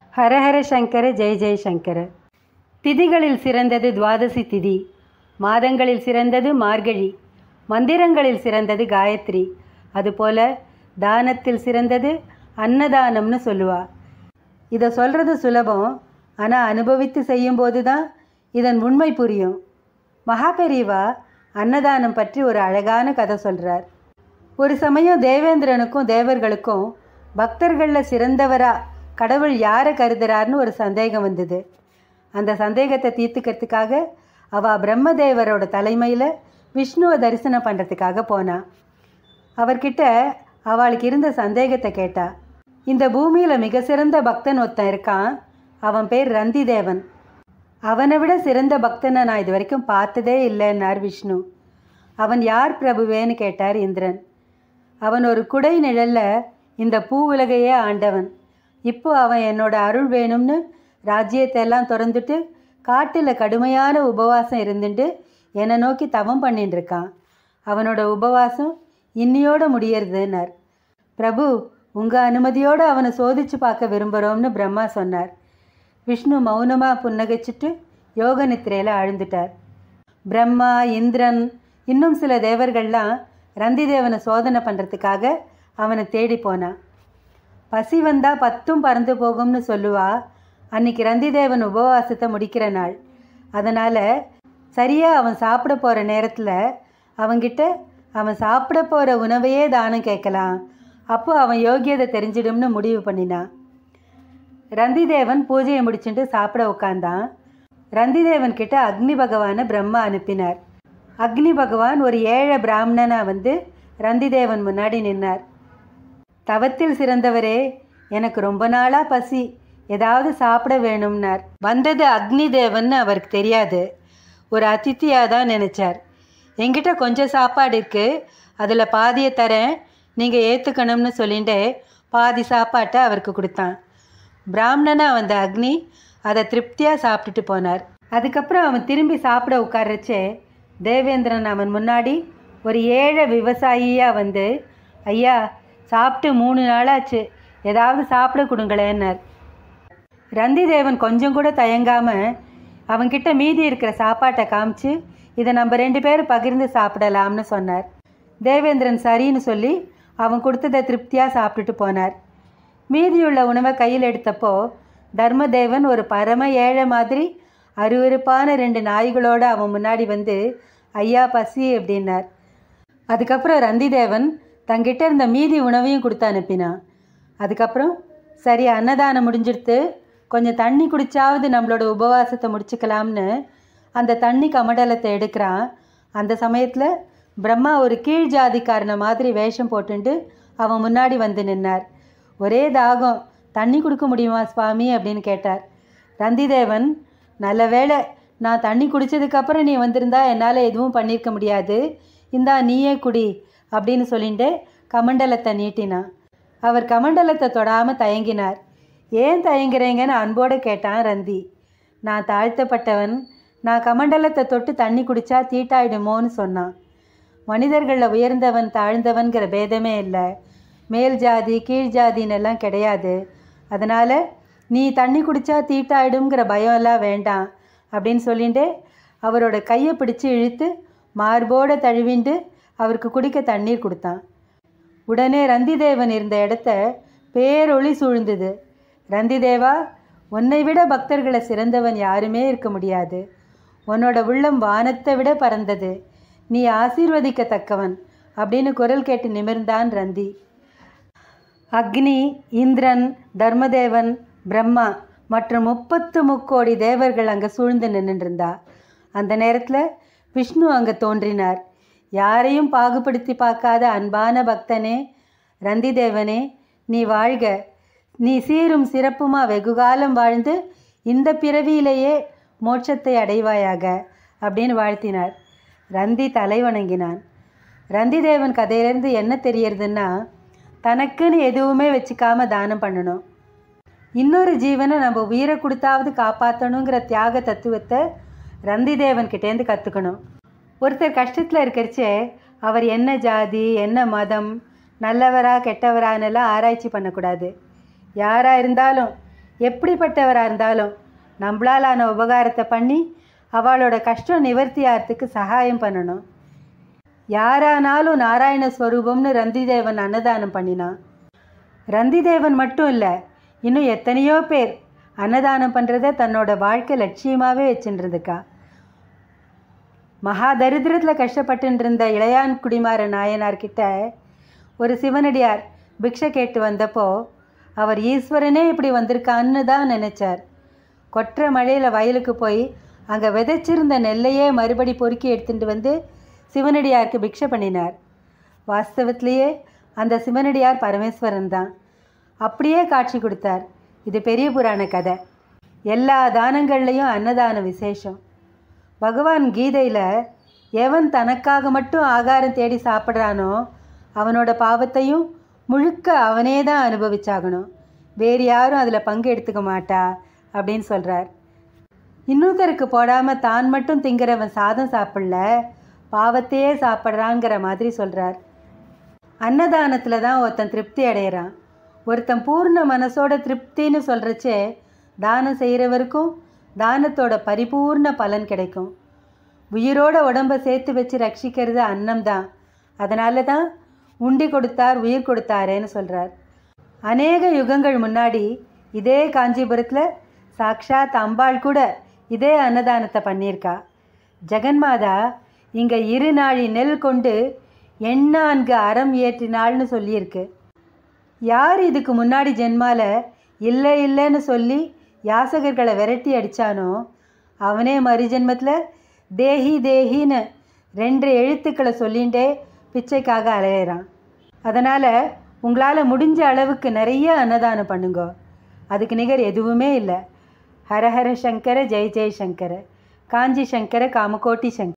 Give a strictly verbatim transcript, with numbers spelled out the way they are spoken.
ஹரஹர சங்கர ஜெய ஜெயசங்கர. திதிகளில் சிறந்தது துவாதசி திதி, மாதங்களில் சிறந்தது மார்கழி, மந்திரங்களில் சிறந்தது காயத்ரி, அதுபோல் தானத்தில் சிறந்தது அன்னதானம்னு சொல்லுவா. இதை சொல்கிறது சுலபம், ஆனால் அனுபவித்து செய்யும்போது தான் இதன் உண்மை புரியும். மகாபெரிவா அன்னதானம் பற்றி ஒரு அழகான கதை சொல்கிறார். ஒரு சமயம் தேவேந்திரனுக்கும் தேவர்களுக்கும் பக்தர்களில் சிறந்தவரா கடவுள் யாரை கருதுறார்னு ஒரு சந்தேகம் வந்தது. அந்த சந்தேகத்தை தீர்த்துக்கிறதுக்காக அவள் பிரம்மதேவரோட தலைமையில் விஷ்ணுவை தரிசனம் பண்ணுறதுக்காக போனான். அவர்கிட்ட அவளுக்கு இருந்த சந்தேகத்தை கேட்டா. இந்த பூமியில் மிக சிறந்த பக்தன் ஒருத்தன் இருக்கான், அவன் பேர் ரந்திதேவன். அவனை விட சிறந்த பக்தனை நான் இது வரைக்கும் பார்த்ததே இல்லைன்னார் விஷ்ணு. அவன் யார் பிரபுவேன்னு கேட்டார் இந்திரன். அவன் ஒரு குடை நிழல்ல இந்த பூ உலகையே ஆண்டவன். இப்போ அவன் என்னோட அருள் வேணும்னு ராஜ்யத்தை எல்லாம் திறந்துட்டு காட்டில் கடுமையான உபவாசம் இருந்துட்டு என்னை நோக்கி தவம் பண்ணிட்டு இருக்கான். அவனோட உபவாசம் இன்னியோட முடியறதுன்னார். பிரபு, உங்கள் அனுமதியோடு அவனை சோதித்து பார்க்க விரும்புகிறோம்னு பிரம்மா சொன்னார். விஷ்ணு மௌனமாக புன்னகைச்சிட்டு யோக நித்திரையில் ஆழ்ந்துட்டார். பிரம்மா, இந்திரன், இன்னும் சில தேவர்கள்லாம் ரந்திதேவனை சோதனை பண்ணுறதுக்காக அவனை தேடி போனான். பசி வந்தால் பத்தும் பறந்து போகும்னு சொல்லுவா. அன்றைக்கி ரந்திதேவன் உபவாசத்தை முடிக்கிற நாள். அதனால் சரியாக அவன் சாப்பிட போகிற நேரத்தில் அவன்கிட்ட அவன் சாப்பிட போகிற உணவையே தானம் கேட்கலாம், அப்போ அவன் யோகியதை தெரிஞ்சிடும்னு முடிவு பண்ணினான். ரந்திதேவன் பூஜையை முடிச்சுட்டு சாப்பிட உட்காந்தான். ரந்திதேவன் கிட்ட அக்னி பகவானை பிரம்மா அனுப்பினார். அக்னி பகவான் ஒரு ஏழை பிராமணனாக வந்து ரந்திதேவன் முன்னாடி நின்னார். தவத்தில் சிறந்தவரே, எனக்கு ரொம்ப நாளாக பசி, ஏதாவது சாப்பிட வேணும்னார். வந்தது அக்னி தேவன் அவருக்கு தெரியாது, ஒரு அதித்தியாக தான் நினச்சார். என்கிட்ட கொஞ்சம் சாப்பாடு இருக்குது, அதில் பாதியை தரேன், நீங்கள் ஏற்றுக்கணும்னு சொல்லிட்டு பாதி சாப்பாட்டை அவருக்கு கொடுத்தான். பிராமணனாக வந்த அக்னி அதை திருப்தியாக சாப்பிட்டுட்டு போனார். அதுக்கப்புறம் அவன் திரும்பி சாப்பிட உட்கார்றச்சே தேவேந்திரன் அவன் முன்னாடி ஒரு ஏழை விவசாயியாக வந்து, ஐயா, சாப்பிட்டு மூணு நாளாச்சு, ஏதாவது சாப்பிட கொடுங்களேன்னார். ரந்திதேவன் கொஞ்சம் கூட தயங்காமல் அவன்கிட்ட மீதி இருக்கிற சாப்பாட்டை காமிச்சு, இதை நம்ம ரெண்டு பேரும் பகிர்ந்து சாப்பிடலாம்னு சொன்னார். தேவேந்திரன் சரின்னு சொல்லி அவன் கொடுத்ததை திருப்தியாக சாப்பிட்டுட்டு போனார். மீதியுள்ள உணவை கையில் எடுத்தப்போ தர்மதேவன் ஒரு பரம ஏழை மாதிரி அருவருப்பான ரெண்டு நாய்களோடு அவன் முன்னாடி வந்து, ஐயா பசி அப்படின்னார். அதுக்கப்புறம் ரந்திதேவன் தங்கிட்ட இருந்த மீதி உணவையும் கொடுத்து அனுப்பினான். அதுக்கப்புறம் சரி, அன்னதானம் முடிஞ்சிடுத்து, கொஞ்சம் தண்ணி குடிச்சாவது நம்மளோட உபவாசத்தை முடிச்சுக்கலாம்னு அந்த தண்ணி கமண்டலத்தை எடுக்கிறான். அந்த சமயத்தில் பிரம்மா ஒரு கீழ் ஜாதிக்காரனை மாதிரி வேஷம் போட்டுண்டு அவன் முன்னாடி வந்து நின்னார். ஒரே தாகம், தண்ணி கொடுக்க முடியுமா சுவாமி அப்படின்னு கேட்டார். ரந்திதேவன், நல்ல வேளை, நான் தண்ணி குடித்ததுக்கப்புறம் நீ வந்திருந்தா என்னால் எதுவும் பண்ணியிருக்க முடியாது, இந்தா நீயே குடி அப்படின்னு சொல்லிட்டு கமண்டலத்தை நீட்டினான். அவர் கமண்டலத்தை தொடாமல் தயங்கினார். ஏன் தயங்குறீங்கன்னு அன்போடு கேட்டான் ரந்தி. நான் தாழ்த்தப்பட்டவன், நான் கமண்டலத்தை தொட்டு தண்ணி குடித்தா தீட்டாயிடுமோன்னு சொன்னான். மனிதர்களில் உயர்ந்தவன் தாழ்ந்தவன்கிற பேதமே இல்லை, மேல் ஜாதி கீழ் ஜாதின்னு எல்லாம் கிடையாது, அதனால் நீ தண்ணி குடித்தா தீட்டாயிடுங்கிற பயம் எல்லாம் வேண்டாம் அப்படின்னு சொல்லிட்டு அவரோட கையை பிடிச்சி இழுத்து மார்போடு தழுவிண்டு அவருக்கு குடிக்க தண்ணீர் கொடுத்தான். உடனே ரந்திதேவன் இருந்த இடத்த பேரொளி சூழ்ந்தது. ரந்திதேவா, உன்னை விட பக்தர்களை சிறந்தவன் யாருமே இருக்க முடியாது, உன்னோட உள்ளம் வானத்தை விட பறந்தது, நீ ஆசீர்வதிக்கத்தக்கவன் அப்படின்னு குரல் கேட்டு நிமிர்ந்தான் ரந்தி. அக்னி, இந்திரன், தர்மதேவன், பிரம்மா மற்றும் முப்பத்து முக்கோடி தேவர்கள் அங்கே சூழ்ந்து நின்றுருந்தா. அந்த நேரத்தில் விஷ்ணு அங்கே தோன்றினார். யாரையும் பாகுபடுத்தி பார்க்காத அன்பான பக்தனே, ரந்திதேவனே, நீ வாழ்க, நீ சீரும் சிறப்புமா வெகுகாலம் வாழ்ந்து இந்த பிறவியிலேயே மோட்சத்தை அடைவாயாக அப்படின்னு வாழ்த்தினார். ரந்தி தலை வணங்கினான். ரந்திதேவன் கதையிலேருந்து என்ன தெரியறதுன்னா, தனக்குன்னு எதுவுமே வச்சுக்காம தானம் பண்ணணும், இன்னொரு ஜீவனை நம்ம உயிரை கொடுத்தாவது காப்பாற்றணுங்கிற தியாக தத்துவத்தை ரந்திதேவன் கிட்டேருந்து கற்றுக்கணும். ஒருத்தர் கஷ்டத்தில் இருக்கிறச்சே அவர் என்ன ஜாதி, என்ன மதம், நல்லவரா கெட்டவரானெல்லாம் ஆராய்ச்சி பண்ணக்கூடாது. யாராக இருந்தாலும் எப்படிப்பட்டவராக இருந்தாலும் நம்மளாலான உபகாரத்தை பண்ணி அவளோட கஷ்டம் நிவர்த்தி ஆகிறதுக்கு சகாயம் பண்ணணும். யாரானாலும் நாராயண ஸ்வரூபம்னு ரந்திதேவன் அன்னதானம் பண்ணினான். ரந்திதேவன் மட்டும் இல்லை, இன்னும் எத்தனையோ பேர் அன்னதானம் பண்ணுறத தன்னோட வாழ்க்கை லட்சியமாகவே வச்சுருந்துக்கா. மகா தரித்திரத்தில் கஷ்டப்பட்டு இருந்த இளையான் குடிமார நாயனார்கிட்ட ஒரு சிவனடியார் பிக்ஷை கேட்டு வந்தப்போ அவர் ஈஸ்வரனே இப்படி வந்திருக்கான்னு தான் நினச்சார். கொற்ற மழையில் வயலுக்கு போய் அங்கே விதைச்சிருந்த நெல்லையே மறுபடி பொறுக்கி எடுத்துகிட்டு வந்து சிவனடியாருக்கு பிக்ஷை பண்ணினார். வாஸ்தவத்திலேயே அந்த சிவனடியார் பரமேஸ்வரன் தான். அப்படியே காட்சி கொடுத்தார். இது பெரிய புராண கதை. எல்லா தானங்கள்லேயும் அன்னதான விசேஷம். பகவான் கீதையில் எவன் தனக்காக மட்டும் ஆகாரம் தேடி சாப்பிட்றானோ அவனோட பாவத்தையும் முழுக்க அவனே தான் அனுபவிச்சாகணும், வேறு யாரும் அதில் பங்கு எடுத்துக்க மாட்டா அப்படின்னு சொல்கிறார். இன்னொருத்தருக்கு போடாமல் தான் மட்டும் திங்கிறவன் சாதம் சாப்பிடல, பாவத்தையே சாப்பிட்றாங்கிற மாதிரி சொல்கிறார். அன்னதானத்தில் தான் ஒருத்தன் திருப்தி அடையிறான். ஒருத்தன் பூர்ண மனசோட திருப்தின்னு சொல்கிறச்சே தானம் செய்கிறவருக்கும் தானத்தோட பரிபூர்ண பலன் கிடைக்கும். உயிரோட உடம்பை சேர்த்து வச்சு ரட்சிக்கிறது அன்னம் தான். அதனால தான் உண்டி கொடுத்தார் உயிர் கொடுத்தாரேன்னு சொல்கிறார். அநேக யுகங்கள் முன்னாடி இதே காஞ்சிபுரத்தில் சாக்ஷாத் அம்பாள் கூட இதே அன்னதானத்தை பண்ணியிருக்கா. ஜெகன்மாதா இங்கே இரு நாழி நெல் கொண்டு எண்ணான்கு அறம் ஏற்றினாள்னு சொல்லியிருக்கு. யார் இதுக்கு முன்னாடி ஜென்மால இல்லை இல்லைன்னு சொல்லி யாசகர்களை விரட்டி அடித்தானோ அவனே மறு ஜென்மத்தில் தேஹி தேஹின்னு ரெண்டு எழுத்துக்களை சொல்லிகிட்டே பிச்சைக்காக அலையிறான். அதனால் உங்களால் முடிஞ்ச அளவுக்கு நிறைய அன்னதானம் பண்ணுங்க. அதுக்கு நிகர் எதுவுமே இல்லை. ஹரஹர சங்கர ஜெய் ஜெய் சங்கர, காஞ்சி சங்கர காமகோட்டி சங்கர.